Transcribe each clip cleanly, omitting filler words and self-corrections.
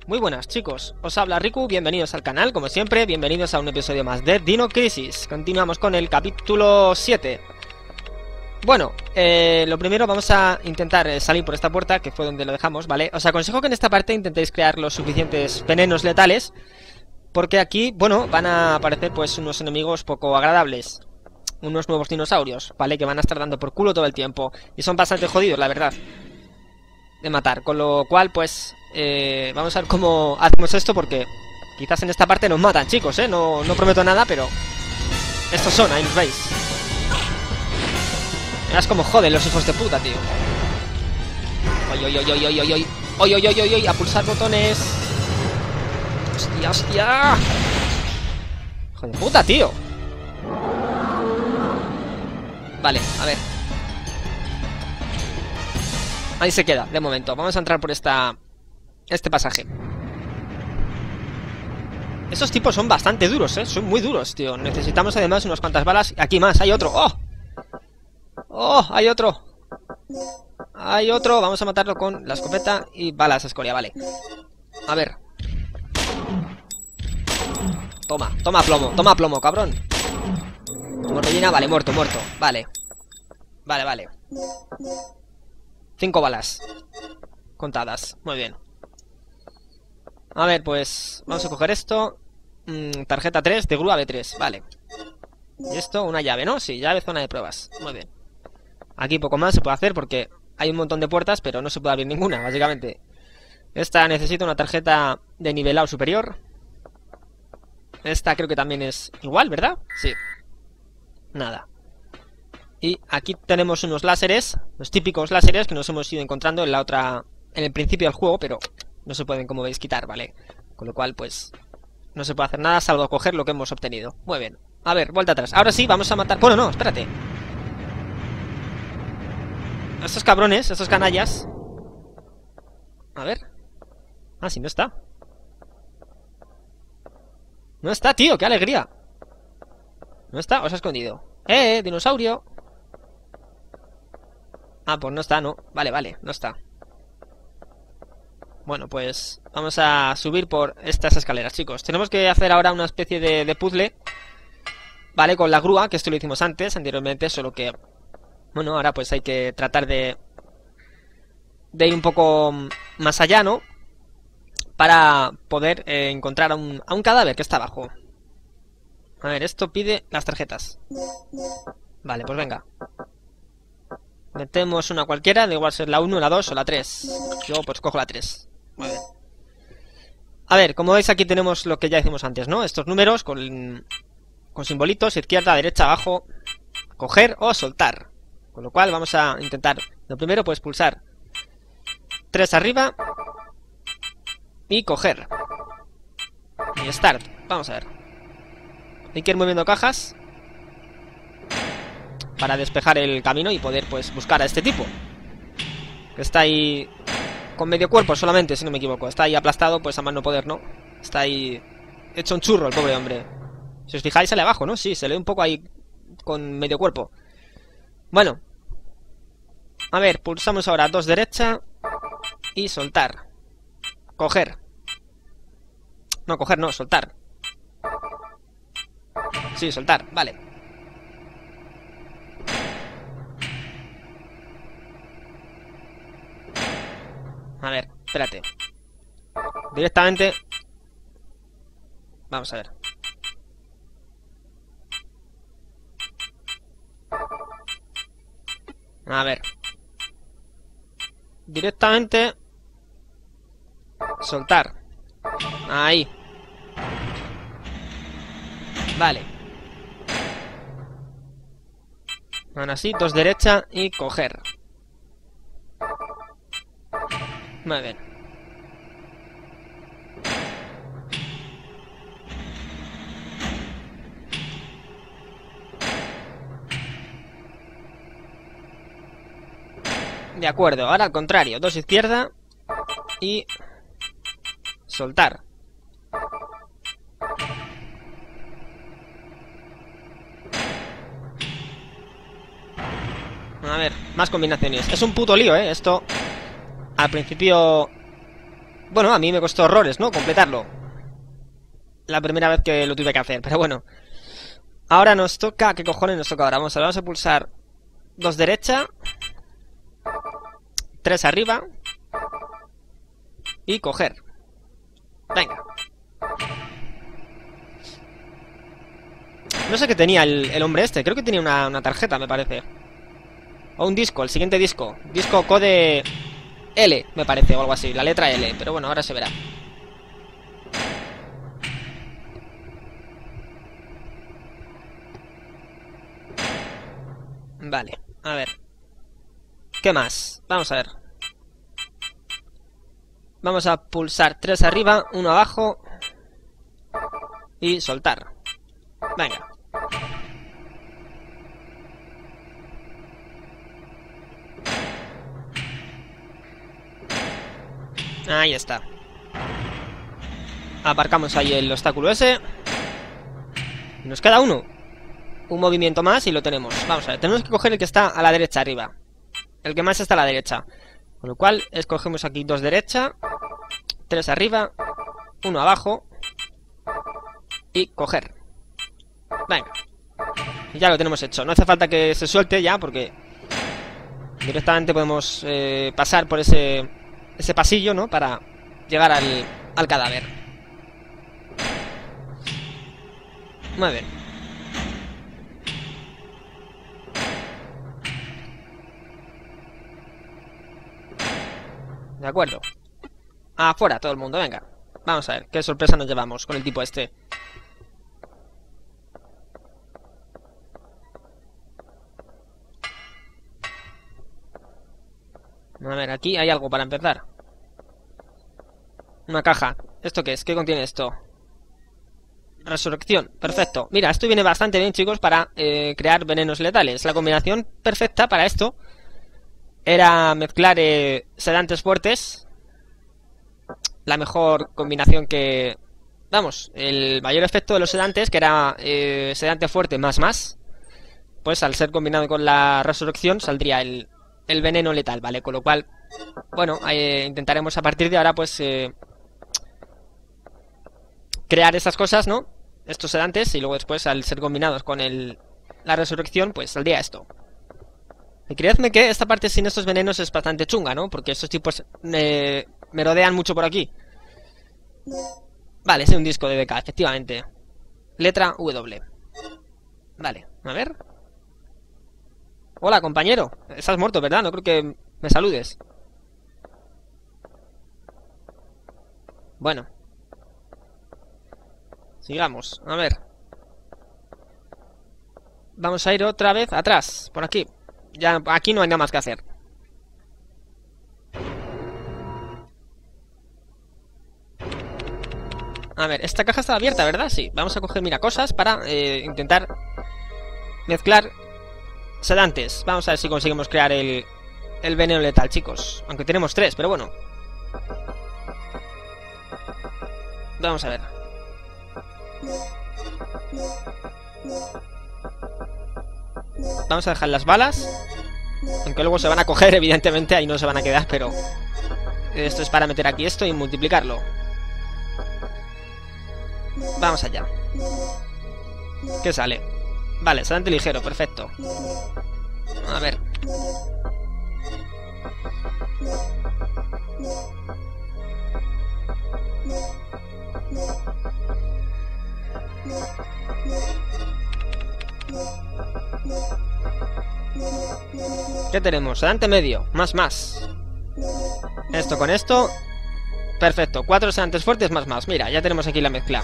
Muy buenas chicos, os habla Riku, bienvenidos al canal, como siempre, bienvenidos a un episodio más de Dino Crisis. Continuamos con el capítulo 7. Bueno, lo primero vamos a intentar salir por esta puerta, que fue donde lo dejamos, ¿vale? Os aconsejo que en esta parte intentéis crear los suficientes venenos letales, porque aquí, bueno, van a aparecer pues unos enemigos poco agradables. Unos nuevos dinosaurios, ¿vale? Que van a estar dando por culo todo el tiempo. Y son bastante jodidos, la verdad, de matar, con lo cual pues vamos a ver cómo hacemos esto, porque quizás en esta parte nos matan, chicos, no prometo nada, pero estos son, ahí los veis. Mirad cómo joden los hijos de puta, tío. Oy, oy, oy, oy, oy, oy, oy, oy, oy, oy, oy, oy, a pulsar botones. Hostia, hostia. Hijo de puta, tío. Vale, a ver. Ahí se queda, de momento. Vamos a entrar por este pasaje. Esos tipos son bastante duros, son muy duros, tío. Necesitamos además unas cuantas balas. Aquí más, hay otro. ¡Oh! ¡Oh! Hay otro. Hay otro, vamos a matarlo con la escopeta y balas escoria, vale. A ver. Toma plomo, cabrón. Mortellina, vale, muerto. Vale. Vale. 5 balas contadas, muy bien. A ver, pues vamos a coger esto. Tarjeta 3 de grúa B3, vale. Y esto, una llave, ¿no? Sí, llave, zona de pruebas, muy bien. Aquí poco más se puede hacer porque hay un montón de puertas, pero no se puede abrir ninguna, básicamente. Esta necesita una tarjeta de nivelado superior. Esta creo que también es igual, ¿verdad? Sí. Nada. Y aquí tenemos unos láseres, los típicos láseres que nos hemos ido encontrando en el principio del juego, pero no se pueden, como veis, quitar, ¿vale? Con lo cual, pues, no se puede hacer nada salvo coger lo que hemos obtenido. Muy bien. A ver, vuelta atrás. Ahora sí, vamos a matar... Bueno, no, espérate. Estos cabrones, estos canallas. A ver. Ah, sí, no está. No está, tío, qué alegría. No está, o se ha escondido. Dinosaurio. Ah, pues no está, no. Vale, no está. Bueno, pues vamos a subir por estas escaleras, chicos. Tenemos que hacer ahora una especie de puzzle, vale, con la grúa, que esto lo hicimos anteriormente, solo que, bueno, ahora pues hay que tratar de ir un poco más allá, ¿no? Para poder encontrar a un cadáver que está abajo. A ver, esto pide las tarjetas. Vale, pues venga. Metemos una cualquiera, da igual ser la 1, la 2 o la 3. Yo pues cojo la 3. Muy bien. A ver, como veis aquí tenemos lo que ya hicimos antes, ¿no? Estos números con simbolitos, izquierda, derecha, abajo, coger o soltar. Con lo cual vamos a intentar, lo primero pues pulsar 3 arriba y coger. Y start, vamos a ver. Hay que ir moviendo cajas para despejar el camino y poder pues buscar a este tipo, que está ahí con medio cuerpo solamente, si no me equivoco. Está ahí aplastado pues a más no poder, ¿no? Está ahí hecho un churro el pobre hombre. Si os fijáis sale abajo, ¿no? Sí, se le ve un poco ahí con medio cuerpo. Bueno, a ver, pulsamos ahora 2 derecha y soltar. Coger. No, coger no, soltar. Sí, soltar, vale. A ver, espérate. Directamente. Vamos a ver. A ver. Directamente. Soltar. Ahí. Vale. Ahora sí, 2 derecha y coger. Muy bien. De acuerdo, ahora al contrario, 2 izquierda y soltar. A ver, más combinaciones. Es un puto lío, esto. Al principio Bueno, a mí me costó horrores, ¿no? Completarlo. La primera vez que lo tuve que hacer, pero bueno. Ahora nos toca... ¿Qué cojones nos toca ahora? Vamos a pulsar 2 derecha, 3 arriba y coger. Venga. No sé qué tenía el hombre este. Creo que tenía una tarjeta, me parece. O un disco, el siguiente disco. Disco code L, me parece, o algo así. La letra L, pero bueno, ahora se verá. Vale, a ver. ¿Qué más? Vamos a ver. Vamos a pulsar 3 arriba, 1 abajo y soltar. Venga. Ahí está. Aparcamos ahí el obstáculo ese. Y nos queda uno. Un movimiento más y lo tenemos. Vamos a ver, tenemos que coger el que está a la derecha arriba. El que más está a la derecha. Con lo cual, escogemos aquí 2 derecha, 3 arriba, 1 abajo y coger. Venga. Y ya lo tenemos hecho. No hace falta que se suelte ya porque directamente podemos pasar por ese pasillo, ¿no? Para llegar al cadáver. Muy bien. De acuerdo. Afuera todo el mundo, venga. Vamos a ver qué sorpresa nos llevamos con el tipo este. A ver, aquí hay algo para empezar. Una caja. ¿Esto qué es? ¿Qué contiene esto? Resurrección. Perfecto. Mira, esto viene bastante bien, chicos, para crear venenos letales. La combinación perfecta para esto era mezclar sedantes fuertes. La mejor combinación que... Vamos, el mayor efecto de los sedantes, que era sedante fuerte más, pues al ser combinado con la resurrección saldría el veneno letal, ¿vale? Con lo cual, bueno, intentaremos a partir de ahora, pues, crear esas cosas, ¿no? Estos sedantes, y luego después, al ser combinados con la resurrección, pues saldría esto. Y creedme que esta parte sin estos venenos es bastante chunga, ¿no? Porque estos tipos me rodean mucho por aquí. Vale, es un disco de BK, efectivamente. Letra W. Vale, a ver. Hola, compañero. Estás muerto, ¿verdad? No creo que me saludes. Bueno. Sigamos, a ver. Vamos a ir otra vez atrás, por aquí. Ya, aquí no hay nada más que hacer. A ver, esta caja está abierta, ¿verdad? Sí, vamos a coger, mira, cosas para intentar mezclar sedantes. Vamos a ver si conseguimos crear el veneno letal, chicos. Aunque tenemos 3, pero bueno. Vamos a ver. Vamos a dejar las balas. Aunque luego se van a coger, evidentemente. Ahí no se van a quedar, pero esto es para meter aquí esto y multiplicarlo. Vamos allá. ¿Qué sale? Vale, sedante ligero, perfecto. A ver. ¿Qué tenemos? Sedante medio, más. Esto con esto. Perfecto, 4 sedantes fuertes más. Mira, ya tenemos aquí la mezcla.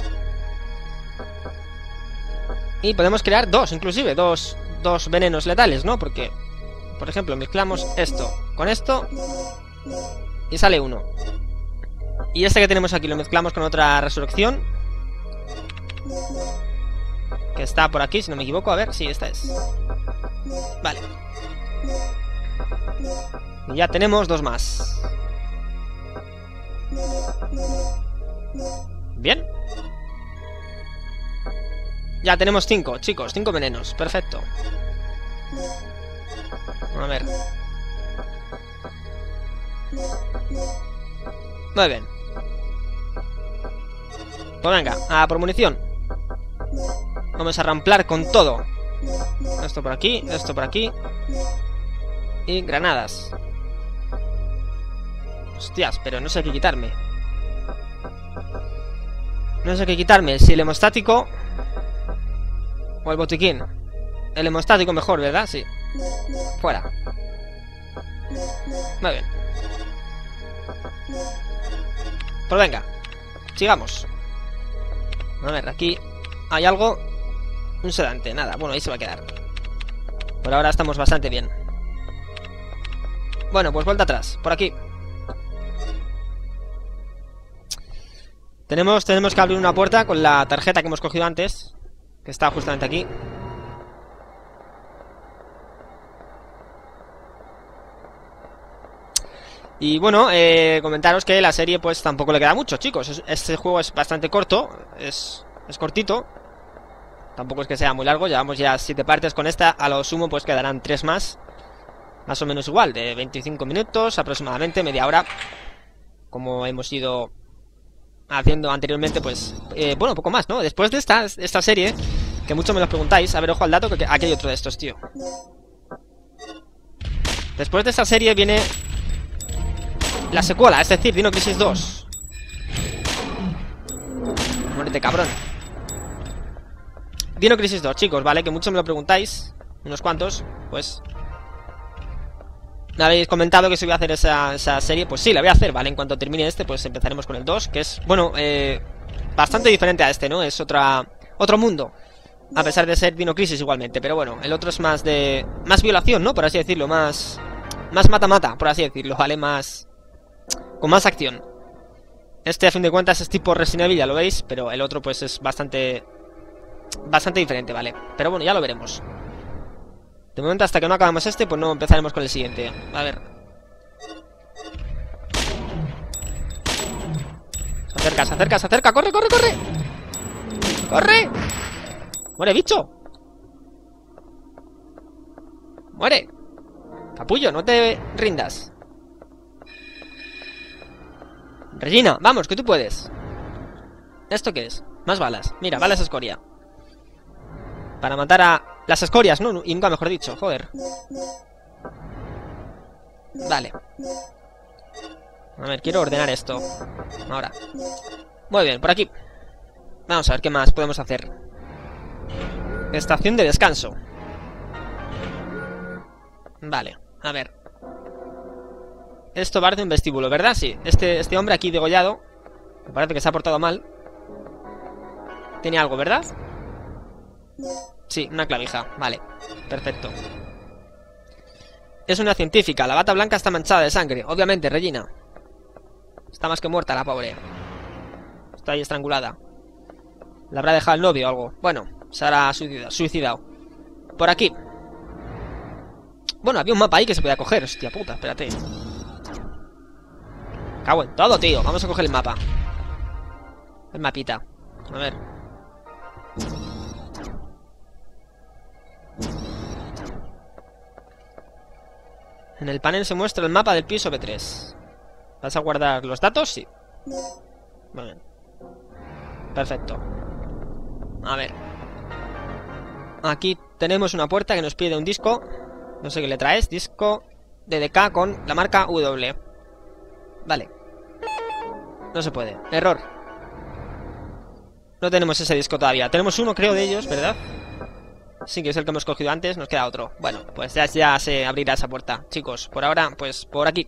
Y podemos crear 2, inclusive, dos venenos letales, ¿no? Porque, por ejemplo, mezclamos esto con esto y sale 1. Y este que tenemos aquí lo mezclamos con otra resurrección, que está por aquí, si no me equivoco. A ver, sí, esta es. Vale. Y ya tenemos 2 más. Bien. Ya tenemos 5, chicos, 5 venenos, perfecto. A ver. Muy bien. Pues venga, a por munición. Vamos a ramplar con todo. Esto por aquí, esto por aquí. Y granadas. Hostias, pero no sé qué quitarme. No sé qué quitarme, si el hemostático o el botiquín. El hemostático mejor, ¿verdad? Sí. Fuera. Muy bien. Pues venga, sigamos. A ver, aquí hay algo. Un sedante, nada, bueno, ahí se va a quedar. Por ahora estamos bastante bien. Bueno, pues vuelta atrás, por aquí. Tenemos que abrir una puerta con la tarjeta que hemos cogido antes, que está justamente aquí. Y bueno, comentaros que la serie pues tampoco le queda mucho, chicos. Este juego es bastante corto, es cortito. Tampoco es que sea muy largo, llevamos ya 7 partes con esta. A lo sumo pues quedarán 3 más. Más o menos igual, de 25 minutos aproximadamente, media hora. Como hemos ido haciendo anteriormente, pues bueno, poco más, ¿no? Después de esta serie, que muchos me lo preguntáis. A ver, ojo al dato, que aquí hay otro de estos, tío. Después de esta serie viene la secuela, es decir, Dino Crisis 2. Muérete, cabrón. Dino Crisis 2, chicos, ¿vale? Que muchos me lo preguntáis. Unos cuantos, pues me habéis comentado que si voy a hacer esa serie. Pues sí, la voy a hacer, ¿vale? En cuanto termine este, pues empezaremos con el 2. Que es, bueno, bastante diferente a este, ¿no? Es otro mundo, a pesar de ser Dino Crisis igualmente. Pero bueno, el otro es más de... más violación, ¿no? Por así decirlo, más mata-mata, por así decirlo, ¿vale? Con más acción. Este, a fin de cuentas, es tipo Resident Evil, ya lo veis. Pero el otro, pues, es bastante diferente, ¿vale? Pero bueno, ya lo veremos. De momento, hasta que no acabamos este, pues no empezaremos con el siguiente. A ver. Se acerca. ¡Corre! ¡Corre! ¡Muere, bicho! ¡Muere! Capullo, no te rindas. Regina, vamos, que tú puedes. ¿Esto qué es? Más balas. Mira, balas escoria. Para matar a las escorias, ¿no? Y nunca mejor dicho, joder. Vale. A ver, quiero ordenar esto. Ahora. Muy bien, por aquí. Vamos a ver qué más podemos hacer. Estación de descanso. Vale, a ver. Esto parece un vestíbulo, ¿verdad? Sí, este hombre aquí degollado, me parece que se ha portado mal. Tiene algo, ¿verdad? Sí, una clavija, vale, perfecto. Es una científica, la bata blanca está manchada de sangre. Obviamente, Regina. Está más que muerta la pobre. Está ahí estrangulada. La habrá dejado el novio o algo. Bueno, se habrá suicidado. Por aquí. Bueno, había un mapa ahí que se podía coger. Hostia puta, espérate. Cago en todo, tío. Vamos a coger el mapa. El mapita. A ver. En el panel se muestra el mapa del piso B3. ¿Vas a guardar los datos? Sí. Muy bien. Perfecto. A ver. Aquí tenemos una puerta que nos pide un disco. No sé qué le traes. Disco DDK con la marca W. Vale. No se puede. Error. No tenemos ese disco todavía. Tenemos uno, creo, de ellos, ¿verdad? Sí, que es el que hemos cogido antes. Nos queda otro. Bueno, pues ya se abrirá esa puerta. Chicos, por ahora, pues por aquí.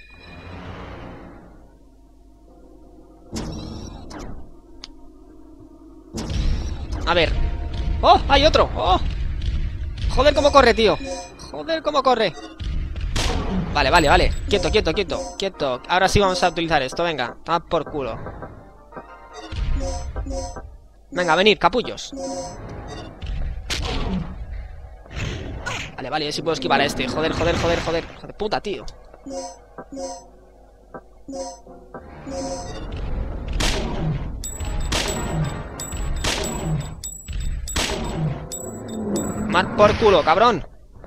A ver. ¡Oh! ¡Hay otro! ¡Oh! Joder, cómo corre, tío. Joder, cómo corre. Vale, vale, vale. Quieto, quieto, quieto. Quieto. Ahora sí vamos a utilizar esto. Venga, toma por culo. Venga, venid, capullos. Vale, vale, a ver si puedo esquivar a este. Joder, joder, joder, joder. Joder, puta, tío. Mar por culo, cabrón.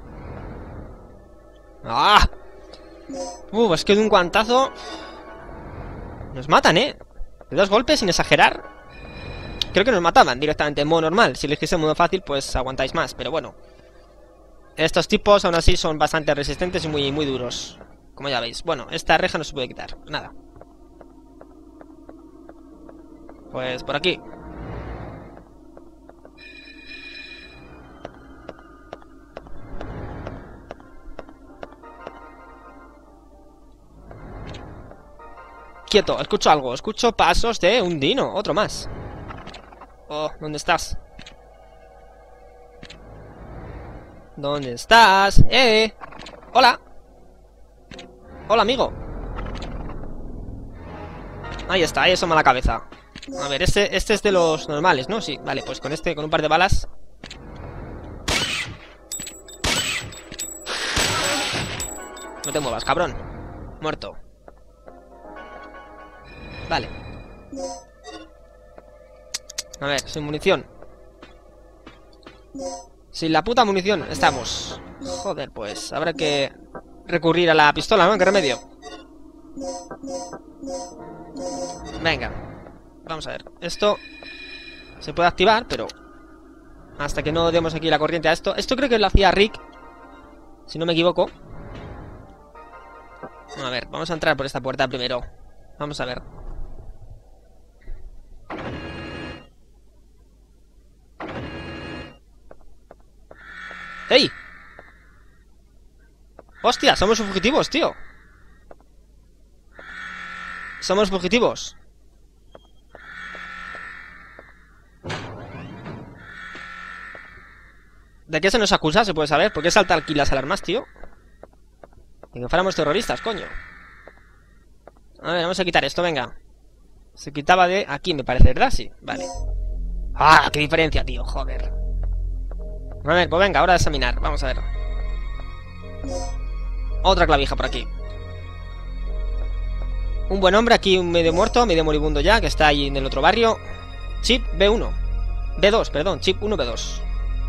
¡Ah! Es que de un guantazo nos matan, ¿eh? De 2 golpes, sin exagerar. creo que nos mataban directamente en modo normal. Si elegís en modo fácil, pues aguantáis más, pero bueno. Estos tipos aún así son bastante resistentes y muy duros, como ya veis. Bueno, esta reja no se puede quitar, nada. Pues por aquí. Quieto, escucho algo. Escucho pasos de un dino, otro más. Oh, ¿dónde estás? ¿Dónde estás? Hola. Hola, amigo. Ahí está, ahí asoma la cabeza. A ver, este es de los normales, ¿no? Sí, vale, pues con con un par de balas. No te muevas, cabrón. Muerto. Vale. A ver, sin munición. Sin la puta munición estamos. Joder, pues habrá que recurrir a la pistola, ¿no? ¿Qué remedio? Venga. Vamos a ver. Esto se puede activar, pero hasta que no demos aquí la corriente a esto. Esto creo que lo hacía Rick, si no me equivoco. A ver, vamos a entrar por esta puerta primero. Vamos a ver. ¡Ey! ¡Hostia! Somos fugitivos, tío. Somos fugitivos. ¿De qué se nos acusa? ¿Se puede saber? ¿Por qué salta aquí las alarmas, tío? De que fuéramos terroristas, coño. A ver, vamos a quitar esto, venga. Se quitaba de aquí, me parece, ¿verdad? Sí, vale. ¡Ah! ¡Qué diferencia, tío! Joder. A ver, pues venga, ahora a examinar. Vamos a ver. Otra clavija por aquí. Un buen hombre aquí, un medio muerto, medio moribundo ya, que está ahí en el otro barrio. Chip B1. B2, perdón, chip 1, B2.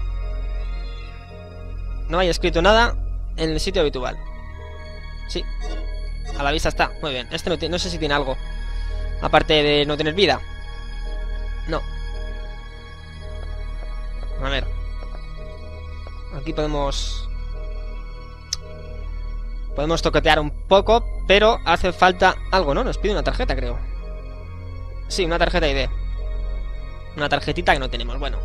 No hay escrito nada en el sitio habitual. Sí. A la vista está, muy bien. Este no sé si tiene algo, aparte de no tener vida. No. A ver. Aquí podemos toquetear un poco, pero hace falta algo, ¿no? Nos pide una tarjeta, creo. Sí, una tarjeta ID. Una tarjetita que no tenemos, bueno.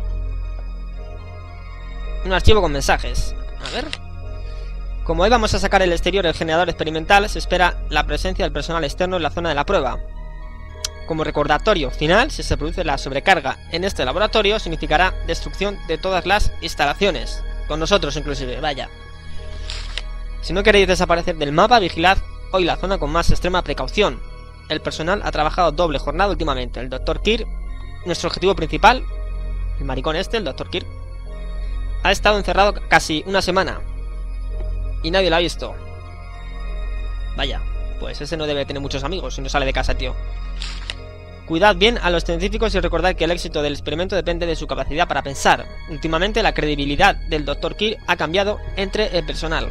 Un archivo con mensajes. A ver. Como hoy vamos a sacar el exterior del generador experimental, se espera la presencia del personal externo en la zona de la prueba. Como recordatorio final, si se produce la sobrecarga en este laboratorio, significará destrucción de todas las instalaciones. Con nosotros inclusive, vaya. Si no queréis desaparecer del mapa, vigilad hoy la zona con más extrema precaución. El personal ha trabajado doble jornada últimamente. El Dr. Kirk, nuestro objetivo principal, el maricón este, el Dr. Kirk, ha estado encerrado casi una semana y nadie lo ha visto. Vaya, pues ese no debe tener muchos amigos si no sale de casa, tío. Cuidad bien a los científicos y recordad que el éxito del experimento depende de su capacidad para pensar. Últimamente la credibilidad del Dr. Kirk ha cambiado entre el personal.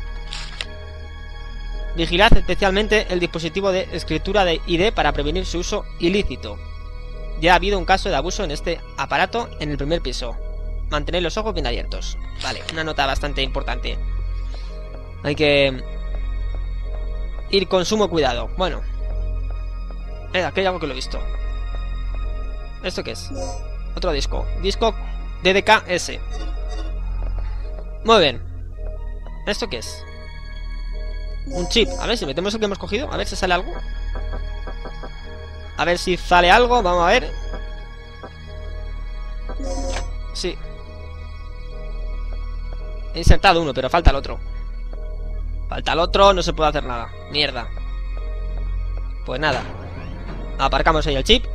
Vigilad especialmente el dispositivo de escritura de ID para prevenir su uso ilícito. Ya ha habido un caso de abuso en este aparato en el primer piso. Mantened los ojos bien abiertos. Vale, una nota bastante importante. Hay que ir con sumo cuidado. Bueno. Aquí hay algo que lo he visto. ¿Esto qué es? Otro disco. Disco DDK-S. Muy bien. ¿Esto qué es? Un chip. A ver si metemos el que hemos cogido. A ver si sale algo. A ver si sale algo. Vamos a ver. Sí. He insertado uno, pero falta el otro. Falta el otro, no se puede hacer nada. Mierda. Pues nada. Aparcamos ahí el chip.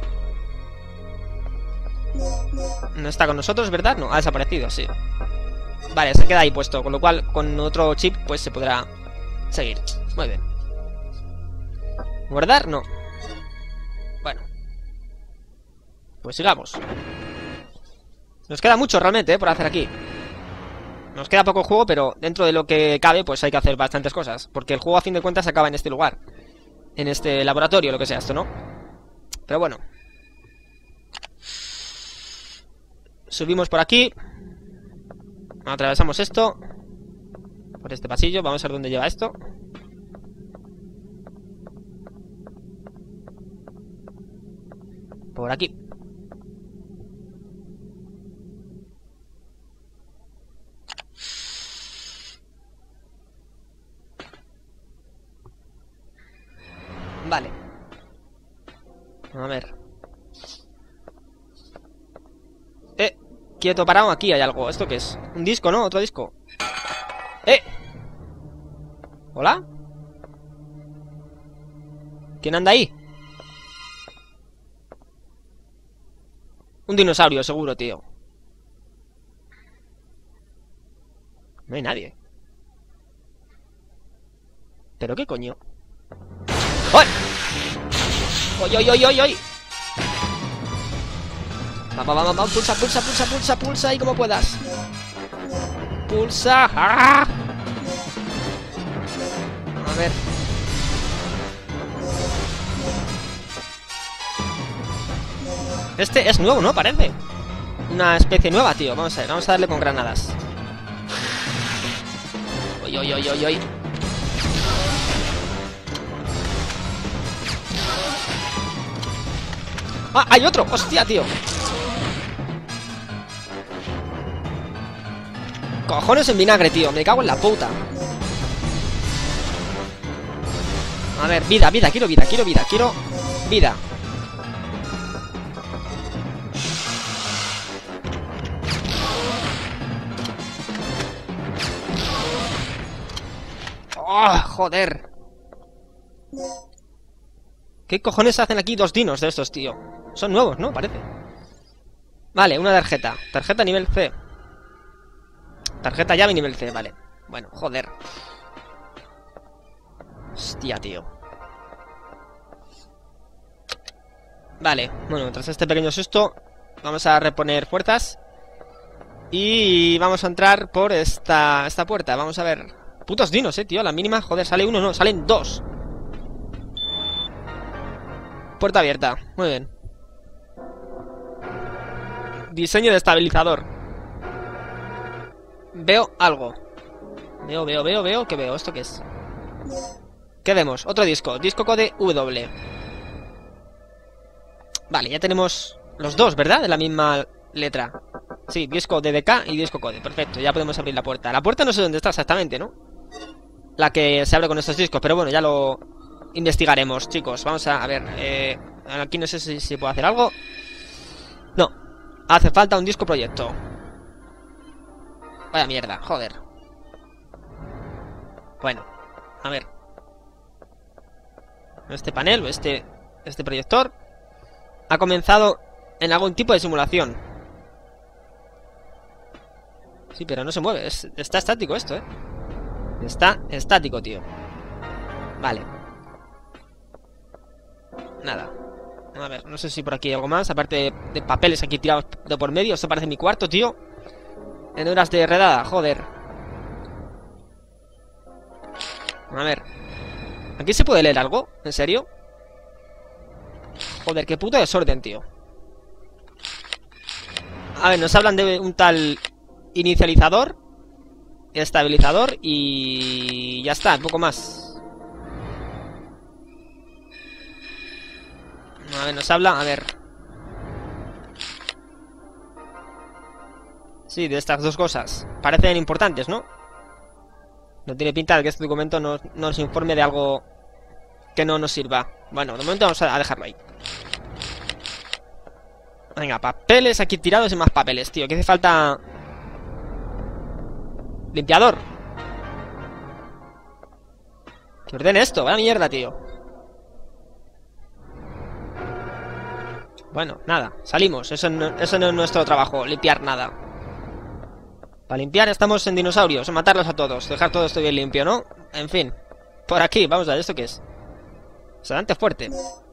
No está con nosotros, ¿verdad? No, ha desaparecido, sí. Vale, se queda ahí puesto. Con lo cual, con otro chip, pues se podrá seguir. Muy bien. ¿Guardar? No. Bueno. Pues sigamos. Nos queda mucho realmente, por hacer aquí. Nos queda poco juego, pero dentro de lo que cabe, pues hay que hacer bastantes cosas. Porque el juego, a fin de cuentas, acaba en este lugar. En este laboratorio, lo que sea esto, ¿no? Pero bueno. Subimos por aquí. Atravesamos esto. Por este pasillo. Vamos a ver dónde lleva esto. Por aquí. Vale. A ver. Quieto, parado, aquí hay algo. ¿Esto qué es? Un disco, ¿no? Otro disco. ¿Hola? ¿Quién anda ahí? Un dinosaurio, seguro, tío. No hay nadie. ¿Pero qué coño? ¡Ay! ¡Oy, oy, oy, oy, oy! Vamos, pulsa ahí como puedas. Pulsa. ¡Ah! A ver. Este es nuevo, ¿no? Parece. Una especie nueva, tío. Vamos a ver, vamos a darle con granadas. Oy, oy, oy, oy, oy. ¡Ah! ¡Hay otro! ¡Hostia, tío! Cojones en vinagre, tío. Me cago en la puta. A ver, vida, quiero vida. Vida. ¡Oh, joder! ¿Qué cojones hacen aquí dos dinos de estos, tío? Son nuevos, ¿no? Parece. Vale, una tarjeta. Tarjeta nivel C. Tarjeta llave nivel C, vale. Bueno, joder. Hostia, tío. Vale, bueno, tras este pequeño susto vamos a reponer fuerzas. Y vamos a entrar por esta puerta. Vamos a ver. Putos dinos, tío. La mínima, joder, sale uno, no, salen dos. Puerta abierta, muy bien. Diseño de estabilizador. Veo algo. Veo. ¿Qué veo? ¿Esto qué es? ¿Qué vemos? Otro disco. Disco code W. Vale, ya tenemos los dos, ¿verdad? De la misma letra. Sí, disco DDK y disco code. Perfecto, ya podemos abrir la puerta. La puerta no sé dónde está exactamente, ¿no? La que se abre con estos discos, pero bueno, ya lo investigaremos, chicos. Vamos a ver. Aquí no sé si puedo hacer algo. No. Hace falta un disco proyecto. Vaya mierda, joder. Bueno, a ver. Este panel, este proyector ha comenzado en algún tipo de simulación. Sí, pero no se mueve. Está estático esto, Está estático, tío. Vale. Nada. A ver, no sé si por aquí hay algo más. Aparte de papeles aquí tirados de por medio. Esto parece mi cuarto, tío. En horas de redada, joder. A ver. ¿Aquí se puede leer algo? ¿En serio? Joder, qué puto desorden, tío. A ver, nos hablan de un tal inicializador, estabilizador y ya está, un poco más. A ver, nos habla, a ver. Sí, de estas dos cosas. Parecen importantes, ¿no? No tiene pinta de que este documento nos informe de algo que no nos sirva. Bueno, de momento vamos a dejarlo ahí. Venga, papeles aquí tirados y más papeles, tío. Que hace falta... Limpiador. Que ordene esto, vaya mierda, tío. Bueno, nada, salimos. Eso no es nuestro trabajo, limpiar nada. Para limpiar estamos en dinosaurios, matarlos a todos, dejar todo esto bien limpio, ¿no? En fin, por aquí, vamos a ver, ¿esto qué es? Sedante fuerte.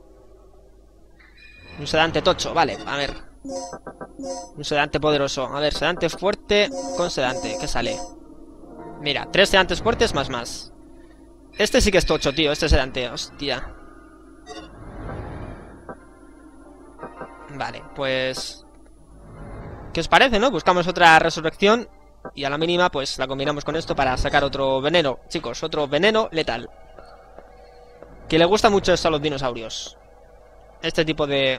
Un sedante tocho, vale, a ver. Un sedante poderoso, a ver, sedante fuerte con sedante, ¿qué sale? Mira, 3 sedantes fuertes más. Este sí que es tocho, tío, este sedante, hostia. Vale, pues... ¿Qué os parece, no? Buscamos otra resurrección y a la mínima pues la combinamos con esto para sacar otro veneno. Chicos, otro veneno letal. Que le gusta mucho esto a los dinosaurios. Este tipo de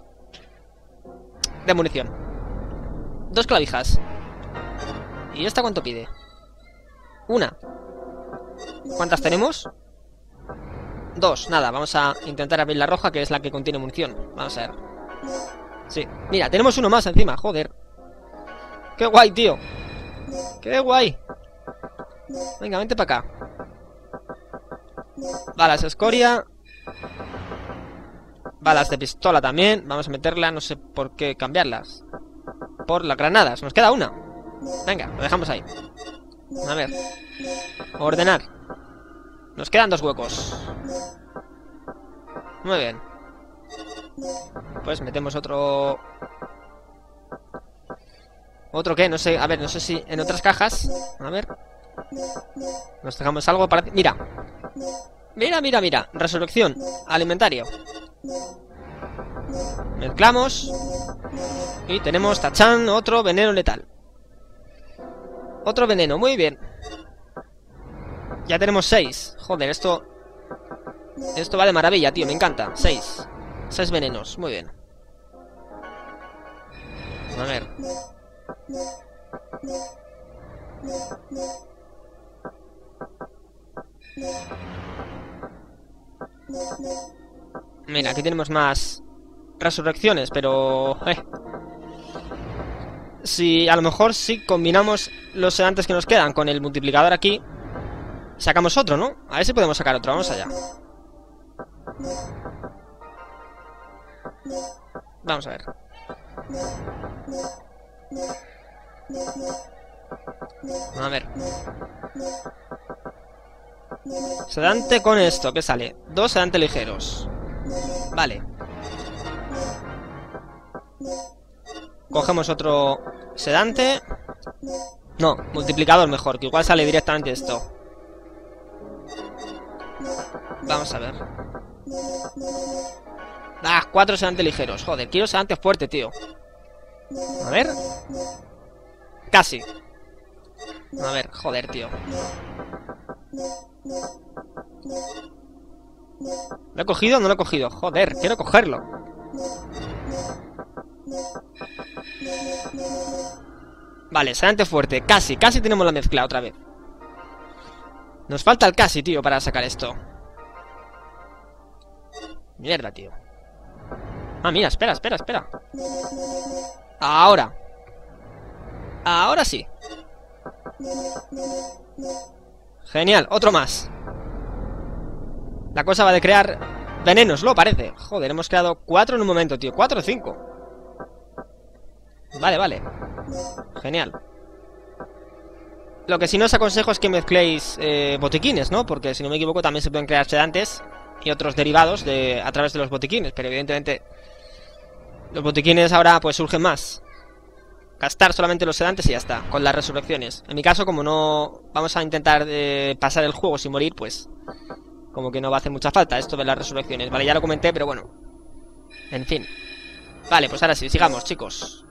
munición. 2 clavijas. ¿Y esta cuánto pide? 1. ¿Cuántas tenemos? 2, nada, vamos a intentar abrir la roja, que es la que contiene munición. Vamos a ver. Sí, mira, tenemos uno más encima, joder. ¡Qué guay, tío! ¡Qué guay! Venga, vente para acá. Balas de escoria. Balas de pistola también. Vamos a meterla, no sé por qué cambiarlas. Por las granadas, nos queda una. Venga, lo dejamos ahí. A ver. Ordenar. Nos quedan 2 huecos. Muy bien. Pues metemos otro... ¿Otro qué? No sé, a ver, no sé si en otras cajas. A ver. Nos dejamos algo para... Mira. Mira, mira, mira. Resurrección. Alimentario. Mezclamos. Y tenemos, tachán, otro veneno letal. Otro veneno, muy bien. Ya tenemos 6. Joder, esto va de maravilla, tío, me encanta. 6 venenos, muy bien. A ver. Mira, aquí tenemos más resurrecciones, pero... Si a lo mejor si combinamos los sedantes que nos quedan con el multiplicador aquí, sacamos otro, ¿no? A ver si podemos sacar otro, vamos allá. Vamos a ver. A ver. Sedante con esto, ¿qué sale? 2 sedantes ligeros. Vale. Cogemos otro sedante. No, multiplicador mejor, que igual sale directamente esto. Vamos a ver. 4 sedantes ligeros. Joder, quiero sedante fuerte, tío. A ver. Casi. A ver, joder, tío. ¿Lo he cogido o no lo he cogido? Joder, quiero cogerlo. Vale, sedante fuerte. Casi tenemos la mezcla otra vez. Nos falta el casi, tío, para sacar esto. Mierda, tío. Ah, mira, espera. Ahora. Ahora sí. Genial, otro más. La cosa va de crear venenos, lo parece. Joder, hemos creado 4 en un momento, tío. 4 o 5. Vale. Genial. Lo que sí no os aconsejo es que mezcléis botiquines, ¿no? Porque si no me equivoco también se pueden crear sedantes y otros derivados a través de los botiquines. Pero evidentemente los botiquines ahora pues surgen más. Gastar solamente los sedantes y ya está, con las resurrecciones. En mi caso, como no vamos a intentar pasar el juego sin morir, pues como que no va a hacer mucha falta esto de las resurrecciones. Vale, ya lo comenté, pero bueno. En fin. Vale, pues ahora sí, sigamos, chicos.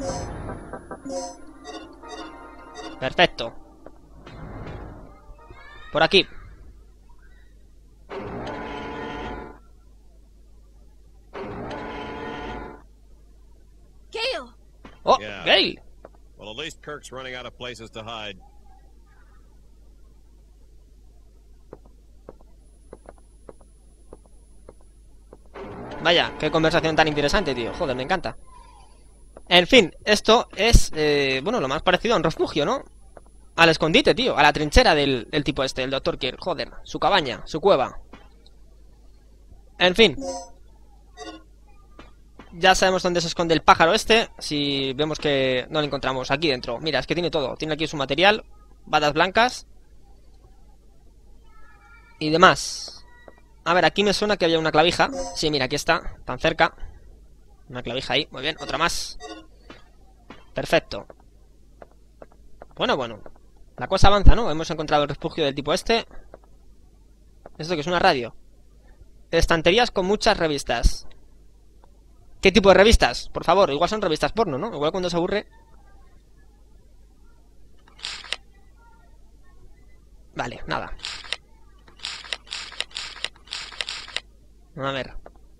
Perfecto. Por aquí. Gale. Oh, Yeah. Gale. Well, at least Kirk's running out of places to hide. Vaya, qué conversación tan interesante, tío. Joder, me encanta. En fin, esto es, bueno, lo más parecido a un refugio, ¿no? Al escondite, tío. A la trinchera del tipo este, el Dr. Kirk. Joder, su cabaña, su cueva. En fin. Ya sabemos dónde se esconde el pájaro este. Si vemos que no lo encontramos aquí dentro. Mira, es que tiene todo. Tiene aquí su material. Batas blancas. Y demás. A ver, aquí me suena que había una clavija. Sí, mira, aquí está, tan cerca. Una clavija ahí, muy bien, otra más. Perfecto. Bueno. La cosa avanza, ¿no? Hemos encontrado el refugio del tipo este. ¿Esto que es una radio? Estanterías con muchas revistas. ¿Qué tipo de revistas? Por favor, igual son revistas porno, ¿no? Igual cuando se aburre. Vale, nada. A ver.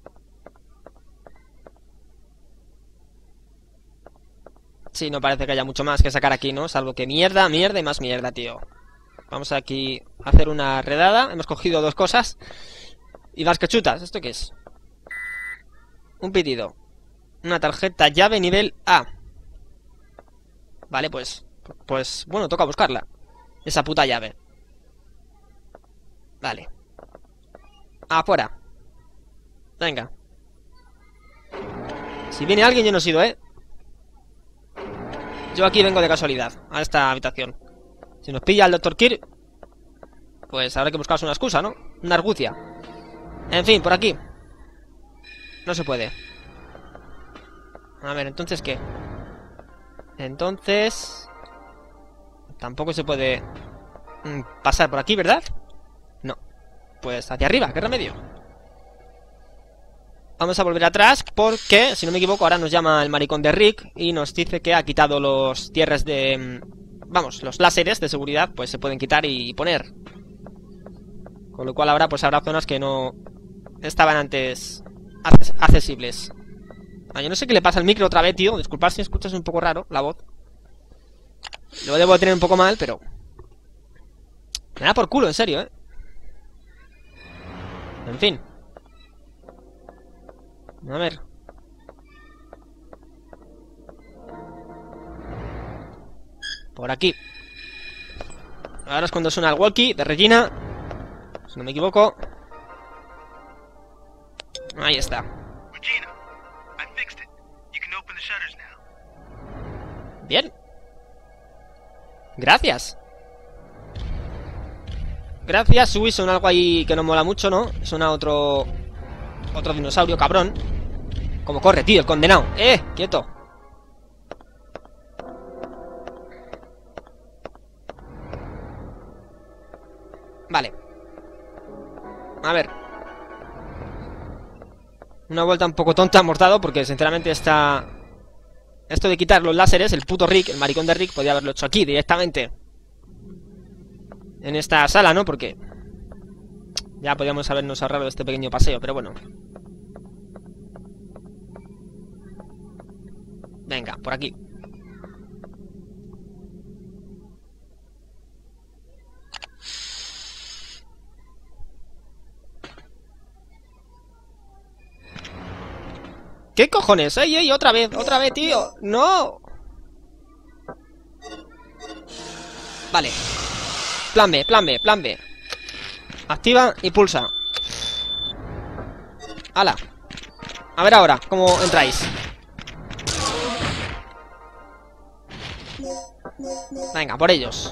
Sí, no parece que haya mucho más que sacar aquí, ¿no? Salvo que mierda, mierda y más mierda, tío. Vamos aquí a hacer una redada. Hemos cogido 2 cosas. Y más cachutas. ¿Esto qué es? Un pedido. Una tarjeta llave nivel A. Vale, pues bueno, toca buscarla. Esa puta llave. Vale. Afuera. Venga. Si viene alguien yo no he sido, ¿eh? Yo aquí vengo de casualidad a esta habitación. Si nos pilla el Dr. Kirk, pues habrá que buscarse una excusa, ¿no? Una argucia. En fin, por aquí. No se puede. A ver, ¿entonces qué? Entonces... tampoco se puede pasar por aquí, ¿verdad? No. Pues hacia arriba, ¿qué remedio? Vamos a volver atrás porque, si no me equivoco, ahora nos llama el maricón de Rick y nos dice que ha quitado los cierres de... vamos, los láseres de seguridad, pues se pueden quitar y poner. Con lo cual ahora pues habrá zonas que no estaban antes accesibles. Ah, yo no sé qué le pasa al micro otra vez, tío. Disculpad si escuchas un poco raro la voz. Lo debo de tener un poco mal, pero... me da por culo, en serio, ¿eh? En fin. A ver. Por aquí. Ahora es cuando suena el walkie de Regina. Si no me equivoco. Ahí está. Regina, I fixed it. You can open the shutters now. Bien. Gracias. Gracias, Uy, son algo ahí que no mola mucho, ¿no? Suena otro dinosaurio, cabrón. Como corre, tío, el condenado. Quieto. Vale. A ver. Una vuelta un poco tonta hemos dado porque sinceramente esto de quitar los láseres, el puto Rick, el maricón de Rick, podía haberlo hecho aquí directamente. En esta sala, ¿no? Porque ya podíamos habernos ahorrado este pequeño paseo, pero bueno. Venga, por aquí. ¿Qué cojones? ¡Ey, ey! ¡Otra vez, tío! ¡No! Vale. Plan B, plan B, plan B. Activa y pulsa. ¡Hala! A ver ahora, ¿cómo entráis? Venga, por ellos.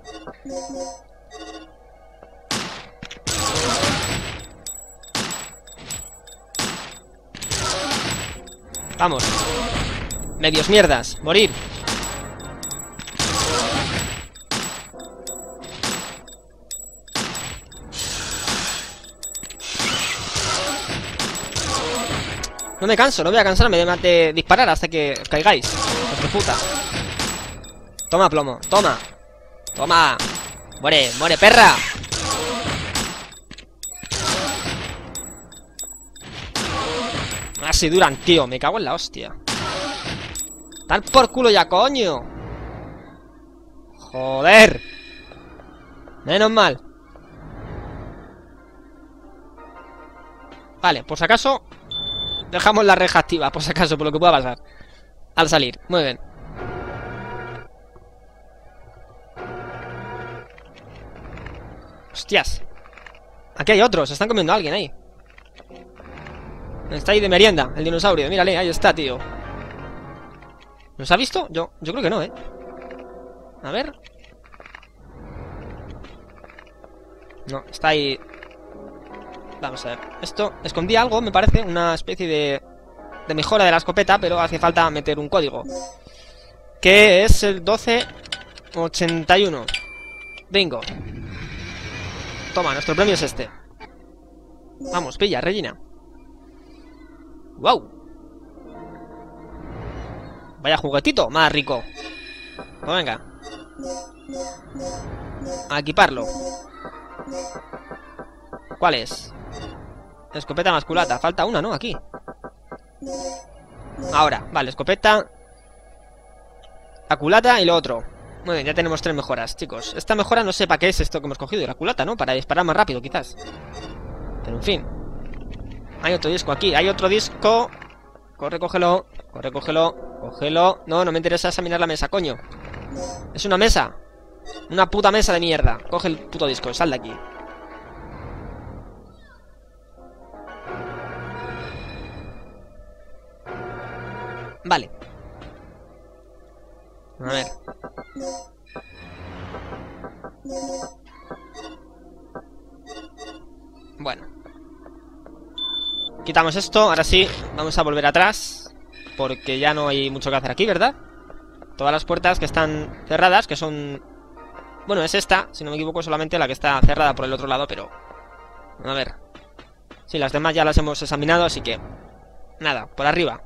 Vamos. Medios mierdas, morir. No me canso, no voy a cansarme de disparar hasta que caigáis. Hijos de puta. Toma, plomo, toma. Toma. Muere, muere, perra. Así duran, tío, me cago en la hostia. Tal por culo ya, coño. Joder. Menos mal. Vale, por si acaso dejamos la reja activa, por si acaso, por lo que pueda pasar al salir, muy bien. Hostias. Aquí hay otros, se están comiendo a alguien ahí. Está ahí de merienda, el dinosaurio, mírale, ahí está, tío. ¿Nos ha visto? Yo creo que no, ¿eh? A ver. No, está ahí. Vamos a ver. Esto escondía algo, me parece, una especie de mejora de la escopeta, pero hace falta meter un código. Que es el 1281. Bingo. Toma, nuestro premio es este. Vamos, pilla, Regina. ¡Wow! Vaya juguetito, más rico. Pues venga. A equiparlo. ¿Cuál es? Escopeta más culata. Falta una, ¿no? Aquí. Ahora, vale, escopeta, la culata y lo otro. Muy bien, ya tenemos 3 mejoras, chicos. Esta mejora no sé para qué es esto que hemos cogido. La culata, ¿no? Para disparar más rápido, quizás. Pero en fin. Hay otro disco aquí, hay otro disco. Corre, cógelo. Corre, cógelo. Cógelo. No, no me interesa examinar la mesa, coño. Es una mesa. Una puta mesa de mierda. Coge el puto disco, sal de aquí. Vale. A ver. Bueno. Quitamos esto, ahora sí. Vamos a volver atrás. Porque ya no hay mucho que hacer aquí, ¿verdad? Todas las puertas que están cerradas, que son... Bueno, es esta, si no me equivoco, solamente la que está cerrada por el otro lado, pero... A ver. Sí, las demás ya las hemos examinado, así que... Nada, por arriba.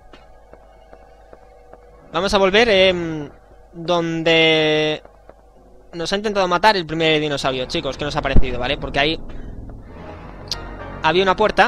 Vamos a volver donde nos ha intentado matar el primer dinosaurio, chicos, que nos ha parecido, ¿vale? Porque ahí había una puerta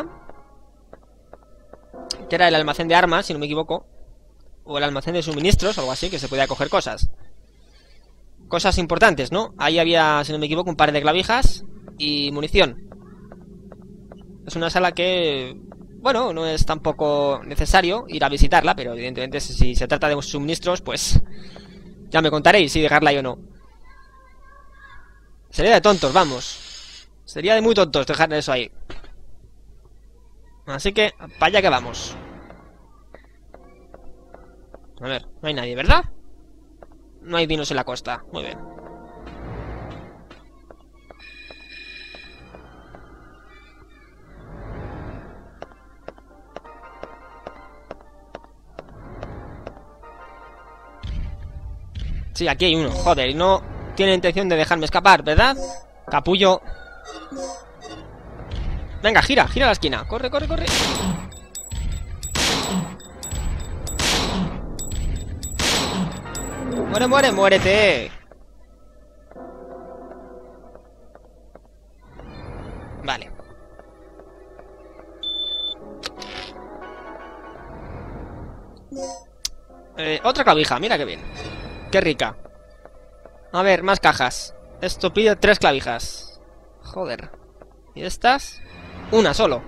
que era el almacén de armas, si no me equivoco, o el almacén de suministros, o algo así, que se podía coger cosas. Cosas importantes, ¿no? Ahí había, si no me equivoco, un par de clavijas y munición. Es una sala que... Bueno, no es tampoco necesario ir a visitarla, pero evidentemente si se trata de suministros, pues ya me contaréis si dejarla ahí o no. Sería de tontos, vamos. Sería de muy tontos dejar eso ahí. Así que, para allá que vamos. A ver, no hay nadie, ¿verdad? No hay dinos en la costa, muy bien. Sí, aquí hay uno, joder, y no tiene intención de dejarme escapar, ¿verdad? Capullo. Venga, gira, gira a la esquina. Corre, corre, corre. Muere, muere, muérete. Vale. Otra clavija, mira qué bien. Qué rica. A ver, más cajas. Esto pide 3 clavijas. Joder. ¿Y estas? Una solo.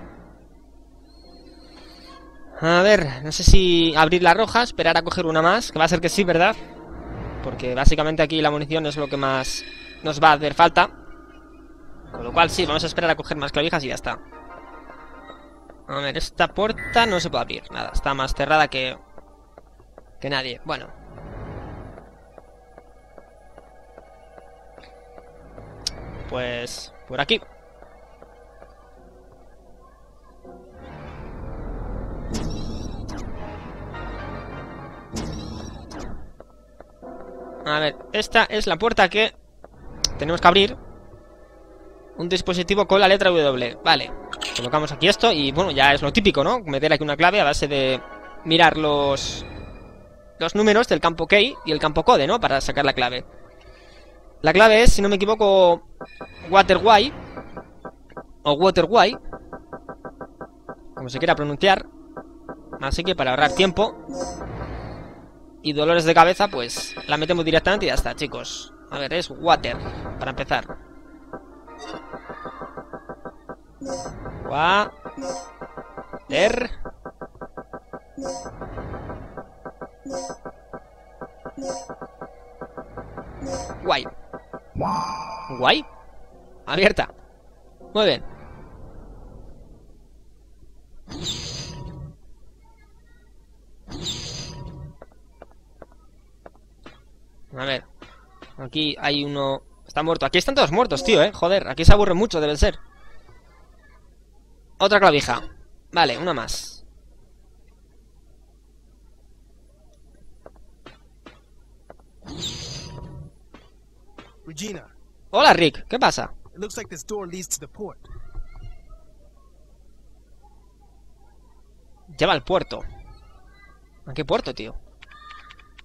A ver, no sé si abrir la roja, esperar a coger una más, que va a ser que sí, ¿verdad? Porque básicamente aquí la munición es lo que más nos va a hacer falta. Con lo cual sí, vamos a esperar a coger más clavijas y ya está. A ver, esta puerta no se puede abrir. Nada, está más cerrada que nadie. Bueno. Pues por aquí. A ver, esta es la puerta que tenemos que abrir. Un dispositivo con la letra W. Vale, colocamos aquí esto y bueno, ya es lo típico, ¿no? Meter aquí una clave a base de mirar los números del campo key y el campo code, ¿no? Para sacar la clave. La clave es, si no me equivoco, Waterway o Waterway, como se quiera pronunciar. Así que para ahorrar tiempo y dolores de cabeza, pues la metemos directamente y ya está, chicos. A ver, es Water, para empezar. Water. Guay. Guay. Abierta. Muy bien. A ver. Aquí hay uno... Está muerto. Aquí están todos muertos, tío, joder. Aquí se aburre mucho, deben ser. Otra clavija. Vale, una más. Regina, Hola, Rick. ¿Qué pasa? it looks like this door leads to the port. Lleva al puerto. ¿A qué puerto, tío?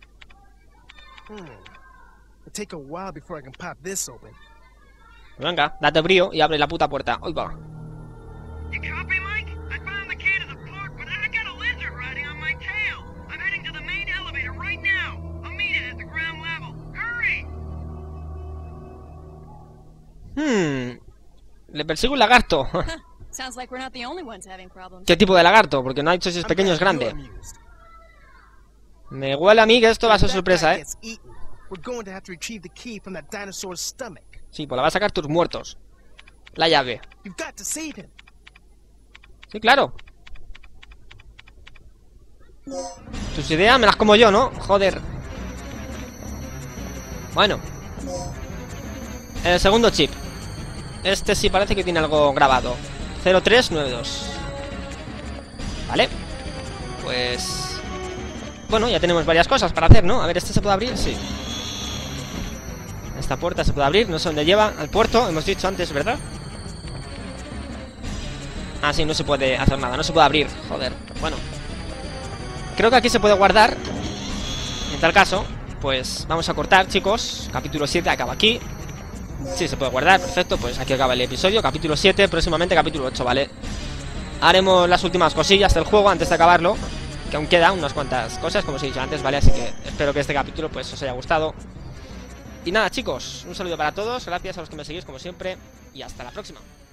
It'll take a while before I can pop this open. Pues venga, date brío y abre la puta puerta. ¡Uy, va! You copy, Mike? I found the key to the port, but I got a lizard riding on my tail. I'm heading to the main elevator right now. I'll meet it at the ground level. Hurry! Le persigue un lagarto. Sounds like we're not the only ones having problems. ¿Qué tipo de lagarto? Porque no ha dicho si es I'm pequeño o es glad you're grande. amused. Me huele a mí que esto va a ser If that sorpresa, guy ¿eh? gets eaten, we're going to have to retrieve the key from that dinosaur's stomach. Sí, pues la va a sacar tus muertos. La llave. You've got to save him. Sí, claro. Tus ideas me las como yo, ¿no? Joder. Bueno. El segundo chip. Este sí parece que tiene algo grabado. 0392. Vale. Pues... Bueno, ya tenemos varias cosas para hacer, ¿no? A ver, ¿este se puede abrir? Sí. Esta puerta se puede abrir, no sé dónde lleva. Al puerto, hemos dicho antes, ¿verdad? Ah, sí, no se puede hacer nada, no se puede abrir. Joder, bueno. Creo que aquí se puede guardar. En tal caso, pues vamos a cortar, chicos. Capítulo 7 acaba aquí. Sí, se puede guardar, perfecto. Pues aquí acaba el episodio, capítulo 7. Próximamente capítulo 8, ¿vale? Haremos las últimas cosillas del juego antes de acabarlo, que aún quedan unas cuantas cosas, como os he dicho antes, ¿vale? Así que espero que este capítulo pues os haya gustado. Y nada, chicos, un saludo para todos. Gracias a los que me seguís como siempre. Y hasta la próxima.